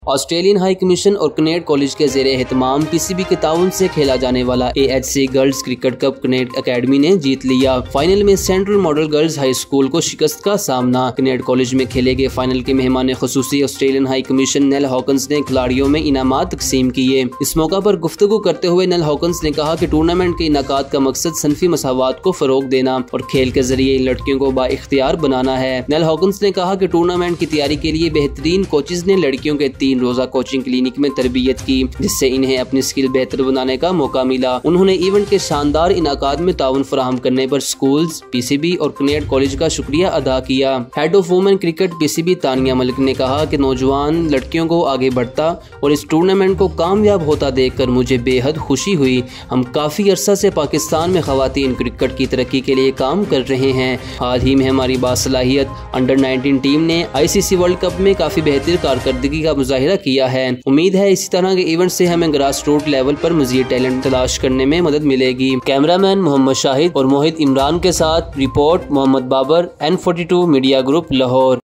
Australian high commission और कनेड college के ज़ेरे एहतमाम पीसीबी के ताउन से खेला जाने वाला AHC girls cricket cup Kinnaird academy ने जीत लिया। फाइनल में central model girls high school को शिकस्त का सामना। कनेड कॉलेज में खेले गए फाइनल के मेहमान खुसूसी Australian high commission Neil Hawkins ने खिलाड़ियों में इनामात तकसीम किए। इस मौका पर गुफ्तगू करते हुए नेल हॉकन्स ने कहा कि टूर्नामेंट के इनाकात का मकसद सनफी मसावात को फरोग देना और खेल के जरिए लड़कियों को बाइख्तियार बनाना है। नेल हॉकन्स ने कहा कि टूर्नामेंट की तैयारी के लिए बेहतरीन कोचेज ने लड़कियों के 3 रोजा कोचिंग क्लिनिक में तरबियत की, जिससे इन्हें अपनी स्किल बेहतर बनाने का मौका मिला। उन्होंने इवेंट के शानदार इनाकात में ताउन फराहम करने पर स्कूल्स, पीसीबी और कनेड कॉलेज का शुक्रिया अदा किया। Head of women cricket PCB Tania Malik ने कहा कि नौजवान लड़कियों को आगे बढ़ता और इस टूर्नामेंट को कामयाब होता देखकर मुझे बेहद खुशी हुई। हम काफी अरसा से पाकिस्तान में खवातीन क्रिकेट की तरक्की के लिए काम कर रहे हैं। हाल ही में हमारी बासलाहियत अंडर 19 टीम ने ICC वर्ल्ड कप में काफी बेहतर कारकर्दगी का मुजाहिरा किया है। उम्मीद है इसी तरह के इवेंट से हमें ग्रास रूट लेवल पर मजीद टैलेंट तलाश करने में मदद मिलेगी। कैमरामैन मोहम्मद शाहिद और मोहित इमरान के साथ report Mohammad Babar, N42 media group, Lahore.